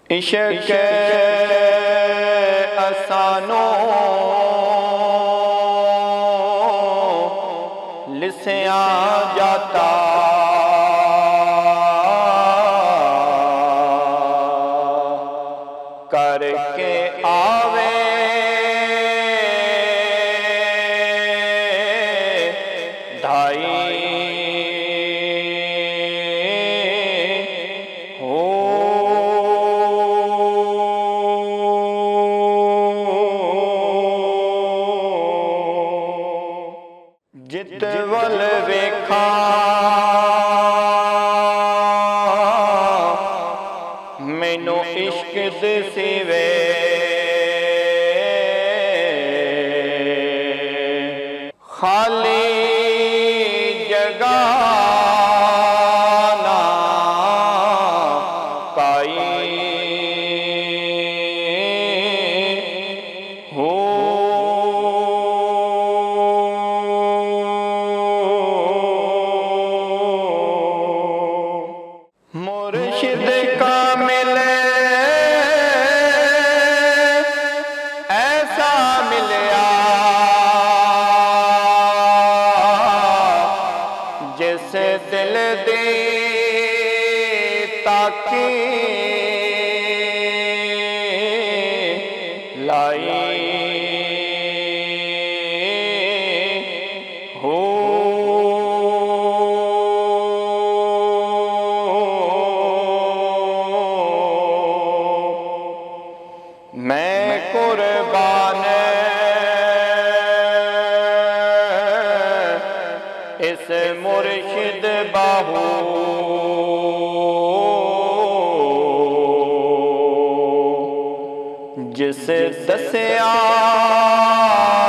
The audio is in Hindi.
इश्क़ असानों लिस्यां जाता, करके आवे धाई हो। जित वल वेखा मैनू इश्क दिसिवे, खाली जगह ना काई हो। मुर्शिद का मिले ऐसा मिलया, जिस दिल दी ताकी लाई हो। मैं कुर्बान इस मुर्शिद बाहू, जिस दस्या